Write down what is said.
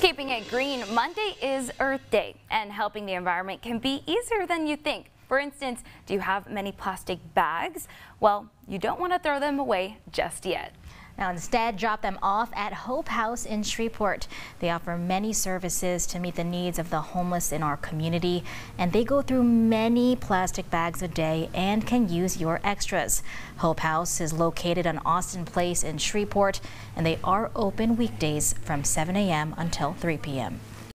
Keeping it green, Monday is Earth Day, and helping the environment can be easier than you think. For instance, do you have many plastic bags? Well, you don't want to throw them away just yet. Now instead, drop them off at Hope House in Shreveport. They offer many services to meet the needs of the homeless in our community, and they go through many plastic bags a day and can use your extras. Hope House is located on Austin Place in Shreveport, and they are open weekdays from 7 a.m. until 3 p.m.